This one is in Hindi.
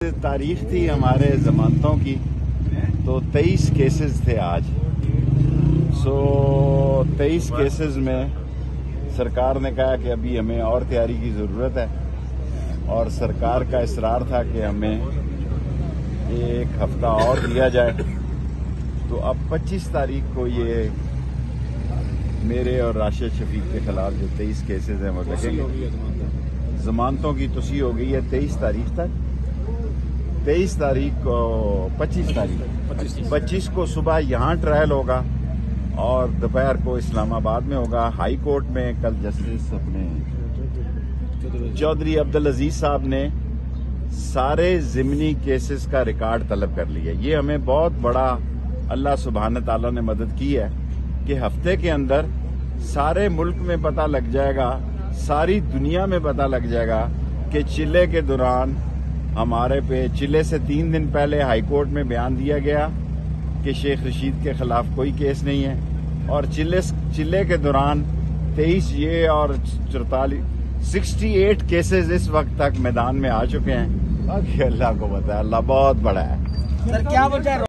तारीख थी हमारे जमानतों की, तो 23 केसेस थे आज। 23 केसेस में सरकार ने कहा कि अभी हमें और तैयारी की ज़रूरत है, और सरकार का इसरार था कि हमें एक हफ्ता और दिया जाए। तो अब 25 तारीख को ये मेरे और राशिद शफीक के खिलाफ जो 23 केसेस हैं वो लगेंगे। जमानतों की तोसी हो गई है 23 तारीख तक। 23 तारीख को 25 को सुबह यहाँ ट्रायल होगा और दोपहर को इस्लामाबाद में होगा। हाई कोर्ट में कल जस्टिस अपने चौधरी अब्दुल अजीज साहब ने सारे ज़िमनी केसेस का रिकॉर्ड तलब कर लिया। ये हमें बहुत बड़ा अल्लाह सुब्हान तआला ने मदद की है कि हफ्ते के अंदर सारे मुल्क में पता लग जाएगा, सारी दुनिया में पता लग जाएगा कि चिल्ले के दौरान हमारे पे चिल्ले से 3 दिन पहले हाई कोर्ट में बयान दिया गया कि शेख रशीद के खिलाफ कोई केस नहीं है, और चिल्ले के दौरान 23 ये और 68 केसेस इस वक्त तक मैदान में आ चुके हैं। बाकी अल्लाह को पता है, अल्लाह बहुत बड़ा है। सर क्या वजह